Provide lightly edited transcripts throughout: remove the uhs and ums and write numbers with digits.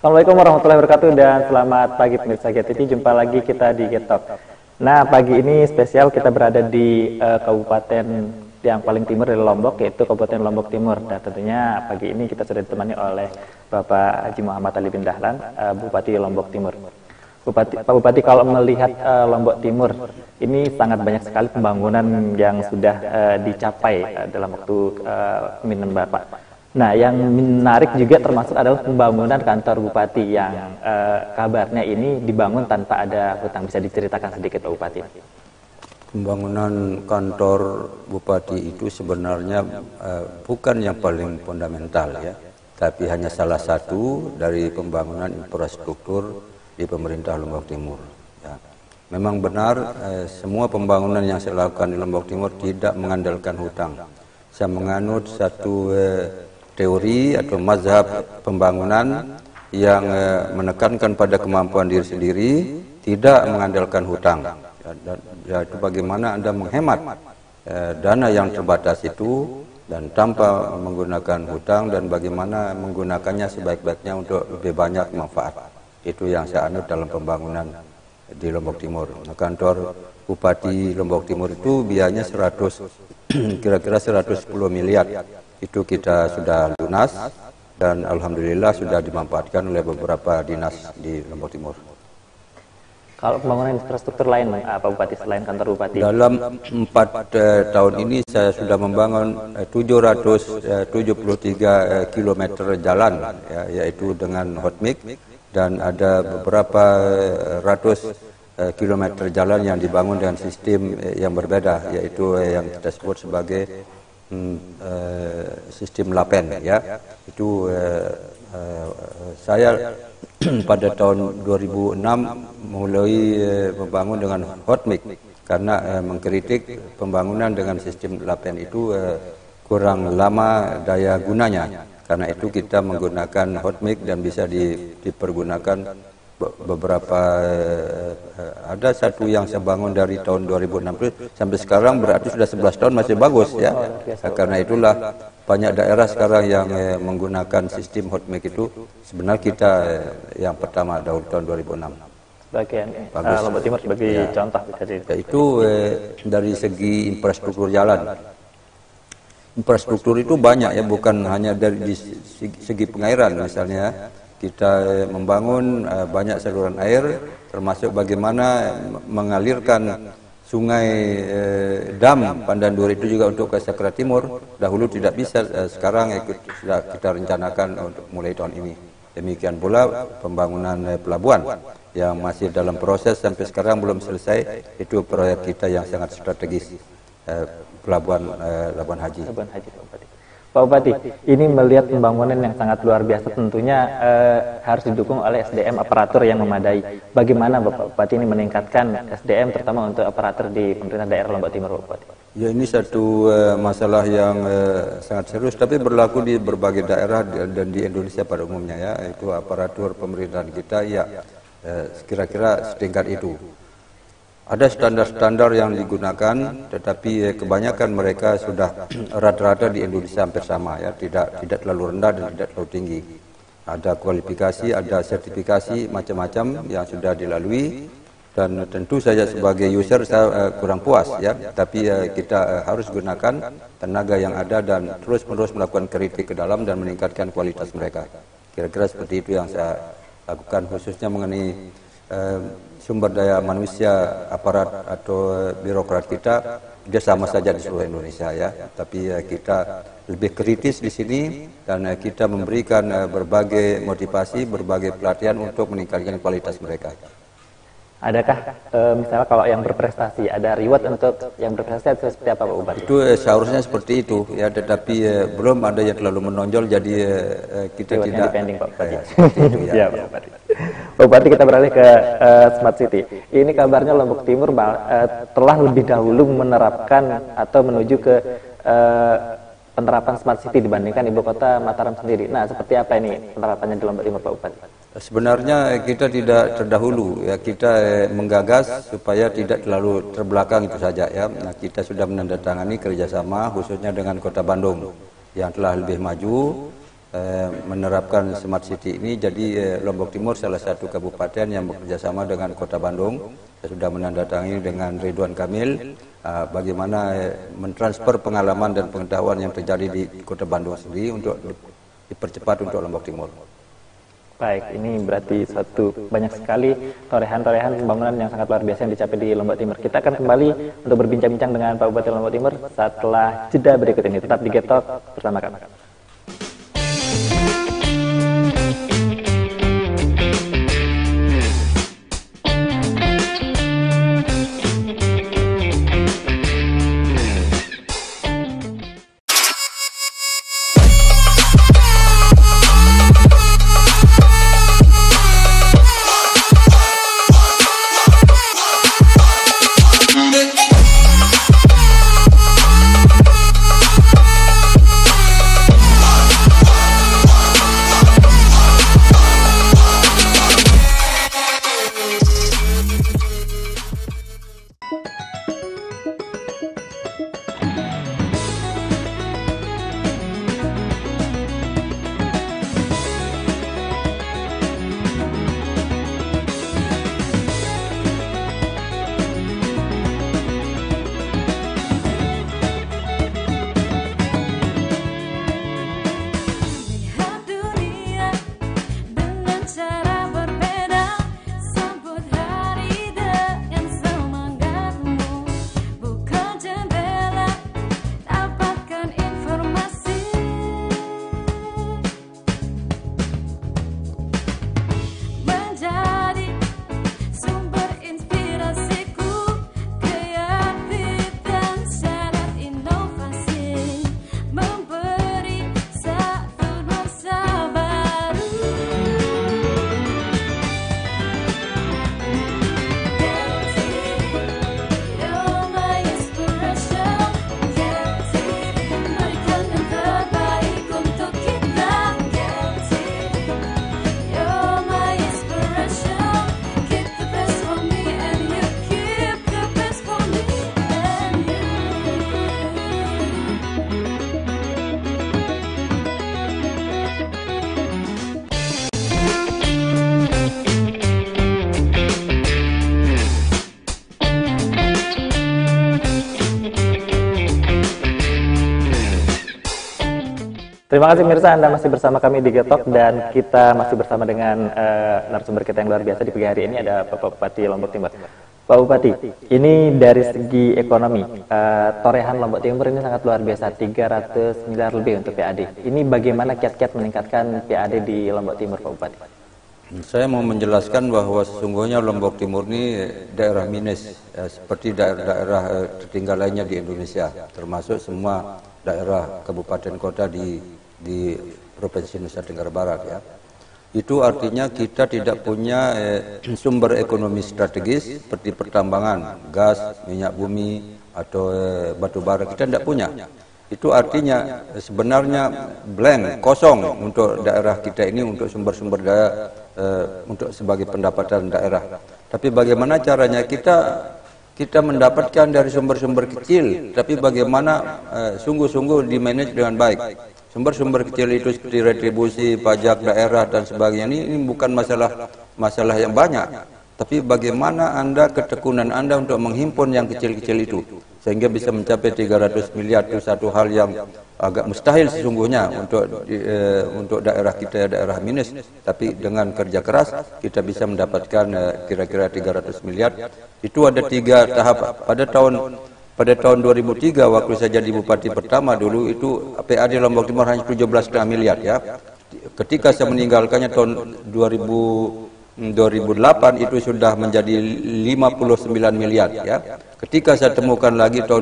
Assalamualaikum warahmatullahi wabarakatuh dan selamat pagi pemirsa GTV. Jumpa lagi kita di Getok. Nah, pagi ini spesial kita berada di kabupaten yang paling timur dari Lombok, yaitu Kabupaten Lombok Timur. Dan tentunya pagi ini kita sudah ditemani oleh Bapak Haji Muhammad Ali bin Dahlan, Bupati Lombok Timur. Pak Bupati, kalau melihat Lombok Timur, ini sangat banyak sekali pembangunan yang sudah dicapai dalam waktu pemimpinan Bapak. Nah, yang menarik juga termasuk adalah pembangunan kantor bupati yang kabarnya ini dibangun tanpa ada hutang. Bisa diceritakan sedikit Pak Bupati? Pembangunan kantor bupati itu sebenarnya bukan yang paling fundamental ya, tapi hanya salah satu dari pembangunan infrastruktur di pemerintah Lombok Timur. Ya. Memang benar semua pembangunan yang saya lakukan di Lombok Timur tidak mengandalkan hutang. Saya menganut satu teori atau mazhab pembangunan yang menekankan pada kemampuan diri sendiri, tidak mengandalkan hutang. Yaitu bagaimana Anda menghemat dana yang terbatas itu dan tanpa menggunakan hutang, dan bagaimana menggunakannya sebaik-baiknya untuk lebih banyak manfaat. Itu yang saya anut dalam pembangunan di Lombok Timur. Nah, kantor Bupati Lombok Timur itu biayanya kira-kira 110 miliar. Itu kita sudah lunas dan alhamdulillah sudah dimanfaatkan oleh beberapa dinas di Lombok Timur. Kalau pembangunan infrastruktur lain, Pak Bupati, selain kantor Bupati? Dalam 4 tahun ini saya sudah membangun 773 km jalan, ya, yaitu dengan hotmix, dan ada beberapa ratus kilometer jalan yang dibangun dengan sistem yang berbeda, yaitu yang kita sebut sebagai sistem lapen, ya. Itu saya pada tahun 2006 mulai membangun dengan hotmix karena mengkritik pembangunan dengan sistem lapen itu kurang lama daya gunanya. Karena itu kita menggunakan hotmix dan bisa dipergunakan beberapa. Ada satu yang saya bangun dari tahun 2006 sampai sekarang, berarti sudah 11 tahun masih bagus, ya. Karena itulah banyak daerah sekarang yang menggunakan sistem hotmix itu. Sebenarnya kita yang pertama tahun 2006. Bagian Lombok Timur sebagai contoh bisa itu dari segi infrastruktur jalan. Infrastruktur itu banyak, ya, bukan hanya dari segi pengairan. Misalnya kita membangun banyak saluran air, termasuk bagaimana mengalirkan sungai dam Pandan Duri itu juga untuk ke Sakra Timur. Dahulu tidak bisa, sekarang sudah kita rencanakan untuk mulai tahun ini. Demikian pula pembangunan pelabuhan yang masih dalam proses sampai sekarang belum selesai. Itu proyek kita yang sangat strategis, pelabuhan Labuan Haji. Pak Bupati, ini melihat pembangunan yang sangat luar biasa, tentunya harus didukung oleh SDM aparatur yang memadai. Bagaimana Bapak Bupati ini meningkatkan SDM terutama untuk aparatur di pemerintah daerah Lombok Timur, Bapak Bupati? Ya, ini satu masalah yang sangat serius, tapi berlaku di berbagai daerah dan di Indonesia pada umumnya, ya. Itu aparatur pemerintahan kita, ya, kira-kira setingkat itu. Ada standar-standar yang digunakan, tetapi kebanyakan mereka sudah rata-rata di Indonesia hampir sama, ya, tidak terlalu rendah dan tidak terlalu tinggi. Ada kualifikasi, ada sertifikasi macam-macam yang sudah dilalui, dan tentu saja sebagai user saya kurang puas, ya, tapi kita harus gunakan tenaga yang ada dan terus-menerus melakukan kritik ke dalam dan meningkatkan kualitas mereka. Kira-kira seperti itu yang saya lakukan, khususnya mengenai sumber daya manusia, aparat atau birokrat kita. Dia sama saja di seluruh Indonesia, ya, tapi kita lebih kritis di sini dan kita memberikan berbagai motivasi, berbagai pelatihan untuk meningkatkan kualitas mereka. Adakah misalnya kalau yang berprestasi ada reward untuk yang berprestasi atau seperti apa, Pak Bupati? Itu seharusnya seperti itu, ya, tetapi belum ada yang terlalu menonjol, jadi kita rewardnya tidak depending, Pak Bupati. seperti itu, ya. Ya, Pak Bupati. Pak Bupati, kita beralih ke Smart City. Ini kabarnya Lombok Timur telah lebih dahulu menerapkan atau menuju ke penerapan Smart City dibandingkan ibu kota Mataram sendiri. Nah, seperti apa ini penerapannya di Lombok Timur, Pak Bupati? Sebenarnya kita tidak terdahulu, ya, kita menggagas supaya tidak terlalu terbelakang itu saja, ya. Nah, kita sudah menandatangani kerjasama khususnya dengan Kota Bandung yang telah lebih maju. menerapkan Smart City ini. Jadi Lombok Timur salah satu kabupaten yang bekerja sama dengan Kota Bandung. Saya sudah menandatangani dengan Ridwan Kamil bagaimana mentransfer pengalaman dan pengetahuan yang terjadi di Kota Bandung sendiri untuk dipercepat untuk Lombok Timur. Baik, ini berarti banyak sekali torehan-torehan pembangunan yang sangat luar biasa yang dicapai di Lombok Timur. Kita akan kembali untuk berbincang-bincang dengan Pak Bupati Lombok Timur setelah jeda berikut ini. Tetap di Get Talk bersama kami. Terima kasih Mirsa, Anda masih bersama kami di Get Talk dan kita masih bersama dengan narasumber kita yang luar biasa di pagi hari ini, ada Bapak Bupati Lombok Timur. Pak Bupati, ini dari segi ekonomi, torehan Lombok Timur ini sangat luar biasa, 300 miliar lebih untuk PAD. Ini bagaimana kiat-kiat meningkatkan PAD di Lombok Timur, Pak Bupati? Saya mau menjelaskan bahwa sesungguhnya Lombok Timur ini daerah minus, seperti daerah-daerah tertinggal lainnya di Indonesia, termasuk semua daerah kabupaten kota di Provinsi Nusa Tenggara Barat ya. Itu artinya kita tidak punya sumber ekonomi strategis seperti pertambangan, gas, minyak bumi atau batu bara, kita tidak punya. Itu artinya sebenarnya blank, kosong untuk daerah kita ini, untuk sumber-sumber daya untuk sebagai pendapatan daerah. Tapi bagaimana caranya kita mendapatkan dari sumber-sumber kecil, tapi bagaimana sungguh-sungguh di-manage dengan baik. Sumber-sumber kecil itu seperti retribusi, pajak daerah dan sebagainya, ini bukan masalah yang banyak. Tapi bagaimana Anda, ketekunan Anda untuk menghimpun yang kecil-kecil itu, sehingga bisa mencapai 300 miliar, itu satu hal yang agak mustahil sesungguhnya untuk daerah kita, daerah minus. Tapi dengan kerja keras, kita bisa mendapatkan kira-kira 300 miliar. Itu ada 3 tahap. Pada tahun 2003 waktu saya jadi bupati pertama dulu, itu PAD Lombok Timur hanya 17,5 miliar ya. Ketika saya meninggalkannya tahun 2008 itu sudah menjadi 59 miliar ya. Ketika saya temukan lagi tahun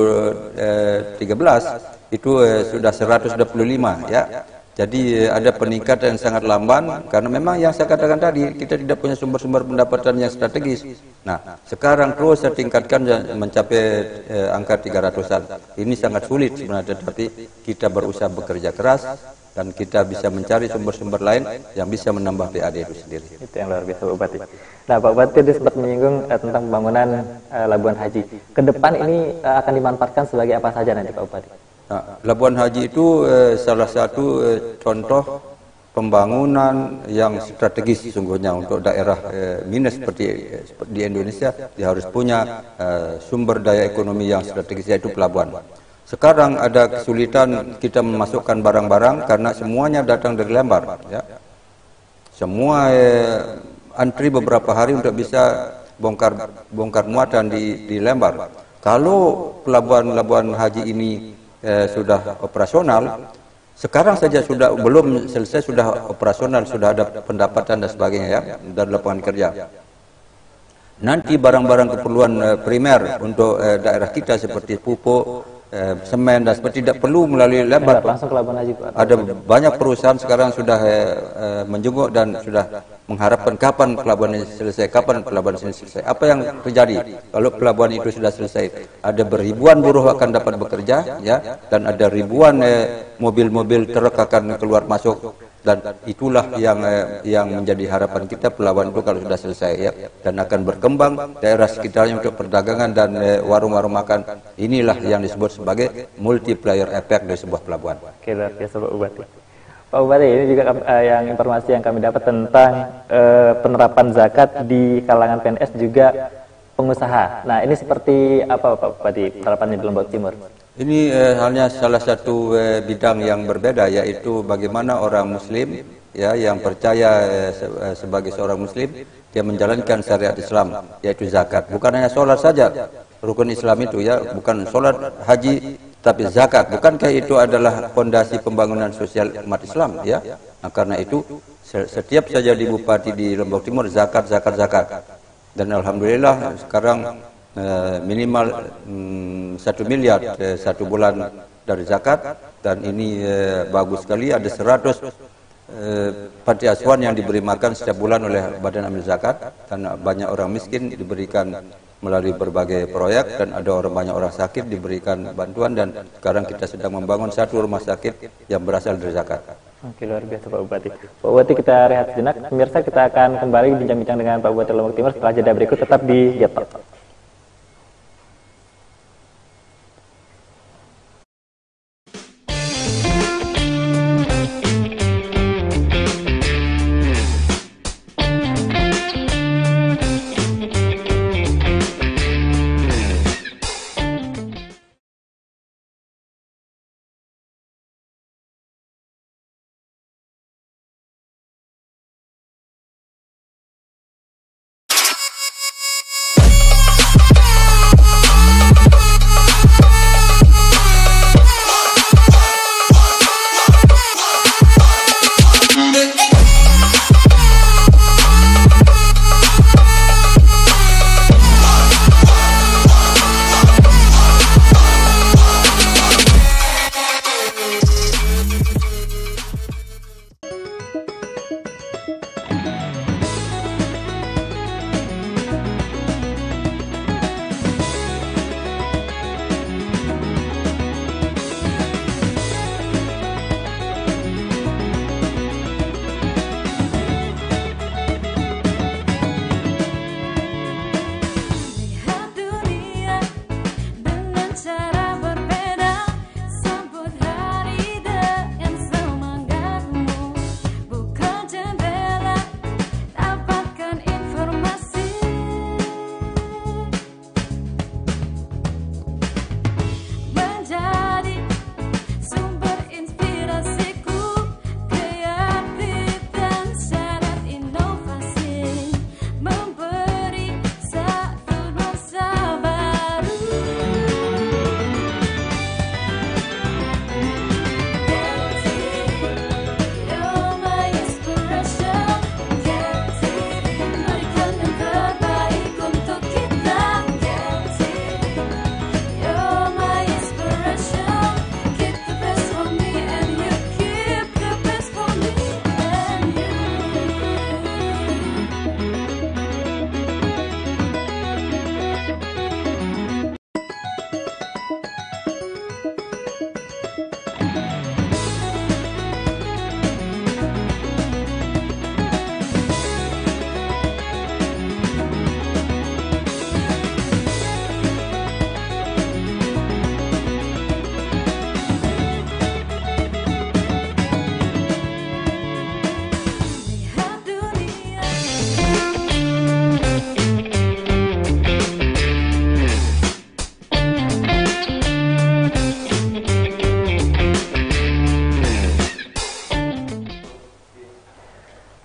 2013 itu sudah 125 ya. Jadi ada peningkatan yang sangat lamban karena memang yang saya katakan tadi, kita tidak punya sumber-sumber pendapatan yang strategis. Nah, sekarang terus saya tingkatkan mencapai angka 300-an. Ini sangat sulit sebenarnya, tetapi kita berusaha bekerja keras dan kita bisa mencari sumber-sumber lain yang bisa menambah PAD itu sendiri. Itu yang luar biasa Pak Bupati. Nah Pak Bupati tadi sempat menyinggung tentang pembangunan Labuan Haji. Ke depan ini akan dimanfaatkan sebagai apa saja nanti Pak Bupati? Nah, Labuan Haji itu salah satu contoh pembangunan yang strategis sesungguhnya untuk daerah minus seperti di Indonesia. Dia harus punya sumber daya ekonomi yang strategis, yaitu pelabuhan. Sekarang ada kesulitan kita memasukkan barang-barang karena semuanya datang dari Lembar. Ya. Semua antri beberapa hari untuk bisa bongkar muatan di Lembar. Kalau pelabuhan Haji ini sudah operasional, sekarang saja sudah belum selesai sudah operasional, sudah ada pendapatan dan sebagainya ya, dan lapangan kerja. Nanti barang-barang keperluan primer untuk daerah kita seperti pupuk, semen dan seperti tidak perlu melalui Lembar. Langsung ke Labuan Haji, Pak. Ada banyak perusahaan sekarang sudah menjenguk dan sudah mengharapkan kapan pelabuhan ini selesai, kapan pelabuhan ini selesai. Apa yang terjadi kalau pelabuhan itu sudah selesai? Ada beribuan buruh akan dapat bekerja, ya, dan ada ribuan mobil-mobil truk akan keluar masuk. Dan itulah yang menjadi harapan kita, pelabuhan itu kalau sudah selesai ya, dan akan berkembang daerah sekitarnya untuk perdagangan dan warung-warung makan. Inilah yang disebut sebagai multiplier effect dari sebuah pelabuhan. Oke, luar biasa Pak Bupati. Pak Bupati, ini juga yang informasi yang kami dapat tentang penerapan zakat di kalangan PNS juga pengusaha. Nah, ini seperti apa Pak Bupati penerapannya di Lombok Timur? Ini hanya salah satu bidang yang berbeda, yaitu bagaimana orang Muslim ya yang percaya sebagai seorang Muslim dia menjalankan syariat Islam, yaitu zakat. Bukan hanya sholat saja rukun Islam itu ya, bukan sholat, haji, tapi zakat. Bukankah itu adalah fondasi pembangunan sosial umat Islam ya? Nah, karena itu setiap saja di Bupati di Lombok Timur zakat. Dan alhamdulillah sekarang minimal 1 miliar satu bulan dari zakat, dan ini bagus sekali. Ada 100 panti asuhan yang diberi makan setiap bulan oleh Badan Amil Zakat, dan banyak orang miskin diberikan melalui berbagai proyek, dan ada banyak orang sakit diberikan bantuan, dan sekarang kita sedang membangun 1 rumah sakit yang berasal dari zakat. Oke, luar biasa Pak Bupati. Pak Bupati, kita rehat sejenak. Pemirsa, kita akan kembali bincang-bincang dengan Pak Bupati Lombok Timur setelah jeda berikut, tetap di Getok.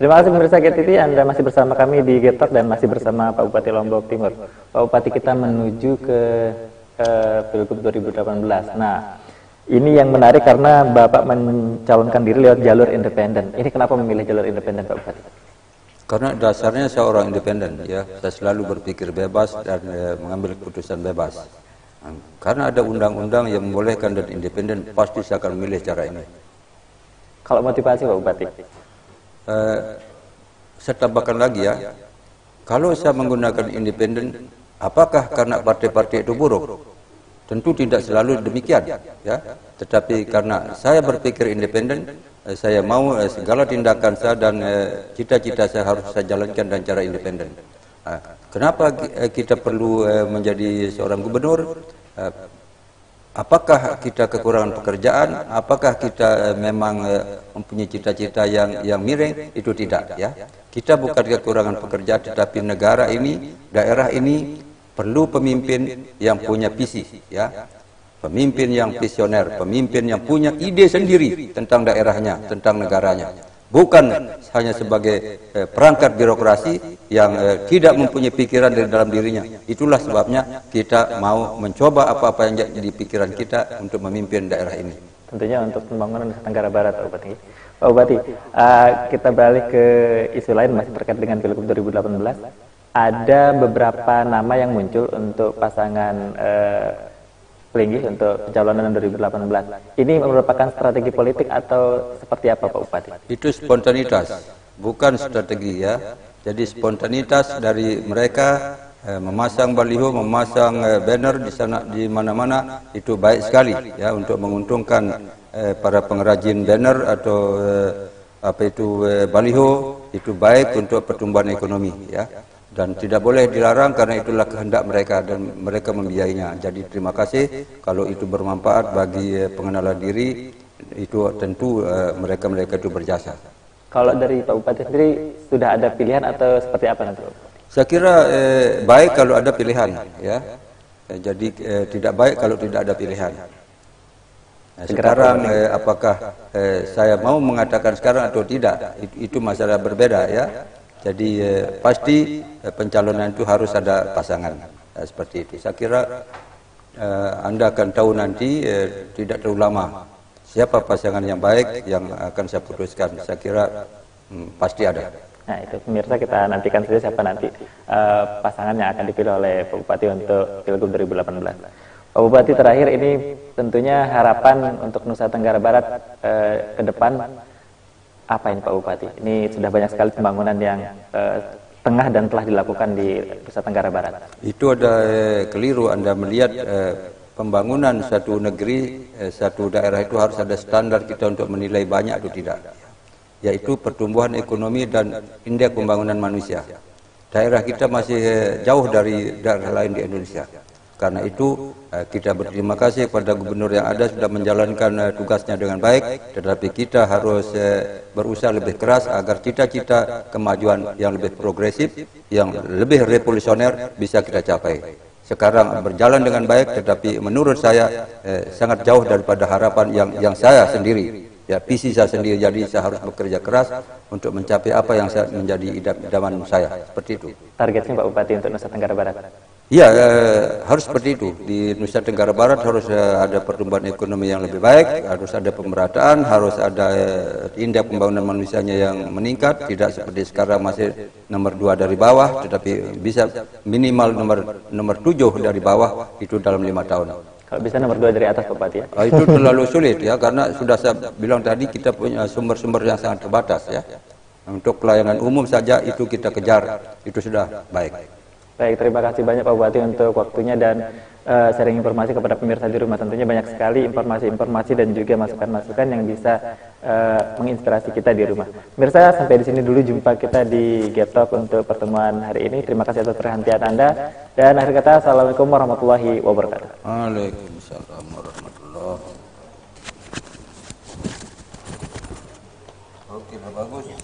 Terima kasih pemirsa GTV, Anda masih bersama kami di Getok dan masih bersama Pak Bupati Lombok Timur. Pak Bupati, kita menuju ke Pilgub 2018. Nah, ini yang menarik karena Bapak mencalonkan diri lewat jalur independen. Ini kenapa memilih jalur independen, Pak Bupati? Karena dasarnya saya orang independen, ya. Saya selalu berpikir bebas dan mengambil keputusan bebas. Karena ada undang-undang yang membolehkan dan independen, pasti saya akan memilih cara ini. Kalau motivasi, Pak Bupati? Saya tambahkan lagi ya, kalau saya menggunakan independen, apakah karena partai-partai itu buruk? Tentu tidak selalu demikian, ya. Tetapi karena saya berpikir independen, saya mau segala tindakan saya dan cita-cita saya harus saya jalankan dengan cara independen. Kenapa kita perlu menjadi seorang gubernur? Apakah kita kekurangan pekerjaan? Apakah kita memang mempunyai cita-cita yang miring? Itu tidak, ya. Kita bukan kekurangan pekerjaan, tetapi negara ini, daerah ini perlu pemimpin yang punya visi, ya. Pemimpin yang visioner, pemimpin yang punya ide sendiri tentang daerahnya, tentang negaranya. Bukan hanya sebagai perangkat birokrasi yang tidak mempunyai pikiran dari dalam dirinya. Itulah sebabnya kita mau mencoba apa-apa yang jadi di pikiran kita untuk memimpin daerah ini. Tentunya untuk pembangunan Nusa Tenggara Barat, Pak Bupati. Pak Bupati, kita balik ke isu lain masih terkait dengan Pilgub 2018. Ada beberapa nama yang muncul untuk pasangan Pelinggih untuk pencalonan 2018. Ini merupakan strategi politik atau seperti apa, Pak Bupati? Itu spontanitas, bukan strategi, ya. Jadi spontanitas dari mereka memasang baliho, memasang banner di sana, di mana-mana, itu baik sekali, ya, untuk menguntungkan para pengrajin banner atau baliho, itu baik untuk pertumbuhan ekonomi, ya. Dan tidak boleh dilarang karena itulah kehendak mereka dan mereka membiayainya. Jadi terima kasih kalau itu bermanfaat bagi pengenalan diri, itu tentu mereka-mereka itu berjasa. Kalau dari Pak Bupati sendiri sudah ada pilihan atau seperti apa nanti, Pak Bupati? Saya kira baik kalau ada pilihan, ya. Jadi tidak baik kalau tidak ada pilihan. Sekarang apakah saya mau mengatakan sekarang atau tidak, itu masalah berbeda, ya. Jadi pasti pencalonan itu harus ada pasangan, seperti itu. Saya kira Anda akan tahu nanti tidak terlalu lama siapa pasangan yang baik yang akan saya putuskan. Saya kira pasti ada. Nah itu pemirsa, kita nantikan saja siapa nanti pasangan yang akan dipilih oleh Pak Bupati untuk Pilgub 2018. Pak Bupati, terakhir ini tentunya harapan untuk Nusa Tenggara Barat ke depan apa ini, Pak Bupati? Ini sudah banyak sekali pembangunan yang tengah dan telah dilakukan di Nusa Tenggara Barat. Itu ada keliru Anda melihat pembangunan satu negeri, satu daerah itu harus ada standar kita untuk menilai banyak atau tidak. Yaitu pertumbuhan ekonomi dan indeks pembangunan manusia. Daerah kita masih jauh dari daerah lain di Indonesia. Karena itu kita berterima kasih kepada gubernur yang ada sudah menjalankan tugasnya dengan baik, tetapi kita harus berusaha lebih keras agar cita-cita kemajuan yang lebih progresif, yang lebih revolusioner bisa kita capai. Sekarang berjalan dengan baik, tetapi menurut saya sangat jauh daripada harapan yang saya sendiri, ya, visi saya sendiri. Jadi saya harus bekerja keras untuk mencapai apa yang menjadi idaman saya, seperti itu. Targetnya Pak Bupati untuk Nusa Tenggara Barat? Ya, harus seperti itu. Di Nusa Tenggara Barat harus ada pertumbuhan ekonomi yang lebih baik, harus ada pemerataan, harus ada indeks pembangunan manusianya yang meningkat, tidak seperti sekarang masih nomor 2 dari bawah, tetapi bisa minimal nomor 7 dari bawah itu dalam 5 tahun. Kalau bisa nomor 2 dari atas, Pak Bupati, ya? Itu terlalu sulit, ya, karena sudah saya bilang tadi kita punya sumber-sumber yang sangat terbatas, ya. Untuk pelayanan umum saja itu kita kejar, itu sudah baik. Baik, terima kasih banyak Pak Bupati untuk waktunya dan sharing informasi kepada pemirsa di rumah. Tentunya banyak sekali informasi-informasi dan juga masukan-masukan yang bisa menginspirasi kita di rumah. Pemirsa, sampai di sini dulu jumpa kita di Getok untuk pertemuan hari ini. Terima kasih atas perhatian Anda. Dan akhir kata, Assalamualaikum warahmatullahi wabarakatuh. Waalaikumsalam warahmatullahi wabarakatuh. Oke, bagus.